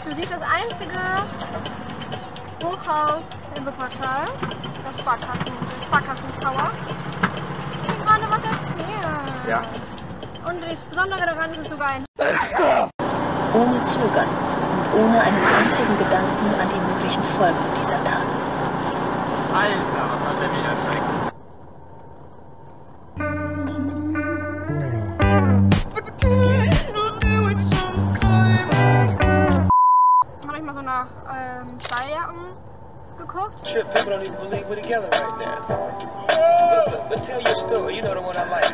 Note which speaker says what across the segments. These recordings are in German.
Speaker 1: Du siehst das einzige Hochhaus in Wuppertal, das Sparkassen Tower. Ich will gerade was erzählen.
Speaker 2: Ja.
Speaker 1: Und das Besondere daran ist sogar ein...
Speaker 3: Ohne Zögern und ohne einen einzigen Gedanken an die möglichen Folgen dieser Tat.
Speaker 2: Alter, was hat der wieder Dreck?
Speaker 1: Habe ich mal so nach Stalljacken geguckt.
Speaker 4: Shit, people don't even believe we're together right now. But tell your story, you know the one I like.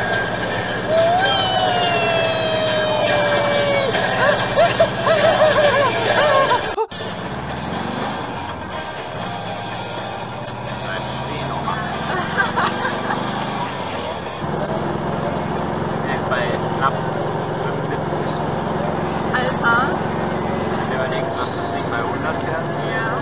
Speaker 2: Bleib stehen, Oma. Er ist bei knapp 75.
Speaker 1: Alter.
Speaker 2: Wenn du überlegst, was das Ding bei 100 fährt.
Speaker 1: Ja.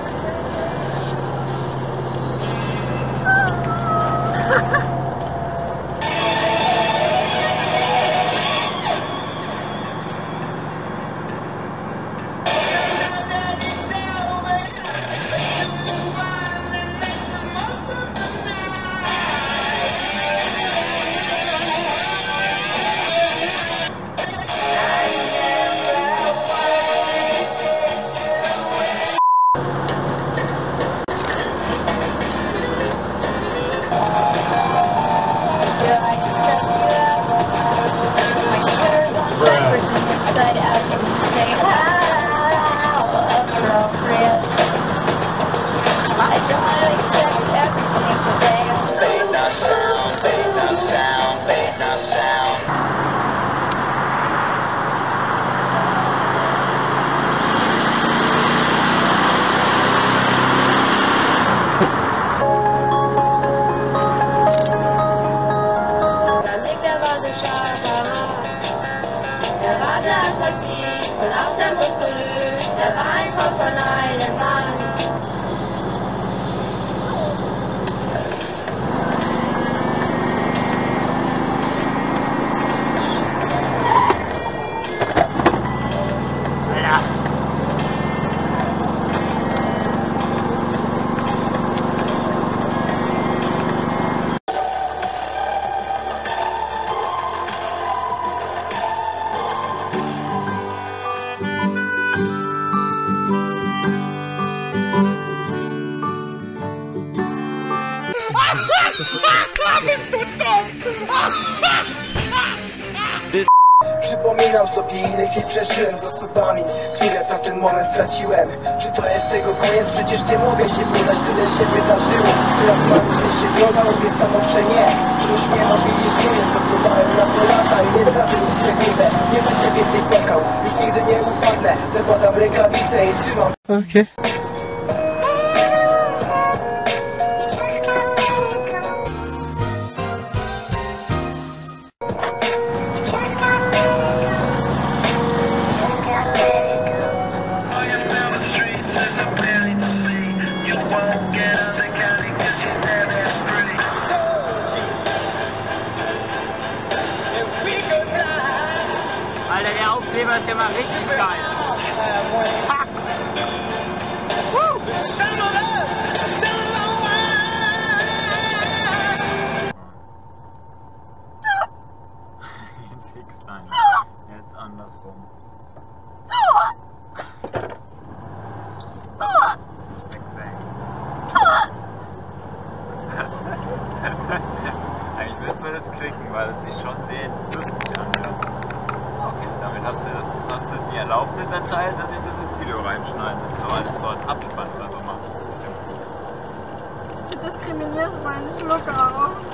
Speaker 5: Der war sehr attraktiv und auch sehr muskulös. Der war ein Kopf von einem Mann.
Speaker 4: Przypominam sobie, ile chwil przeżyłem z osobami, które w tamten moment straciłem. Czy to jest tego koniec? Przecież nie mogę się podać, tyle się wydarzyło. Teraz mam się droga, mówię stanowcze nie. Już mnie mobilizuje, pracowałem na to lata i nie stracę nic sekundę. Nie będę więcej płakał, już nigdy nie upadnę. Zakładam rękawice i trzymam.
Speaker 2: Okay. Alter, der Aufkleber ist ja mal richtig geil. Jetzt X-Line. Jetzt andersrum. Eigentlich müssen wir das klicken, weil es sich schon sehr lustig anhört. Okay, damit hast du die Erlaubnis erteilt, dass ich das ins Video reinschneide. So als Abspann oder so machst.
Speaker 1: Du diskriminierst meine Schlucke auf.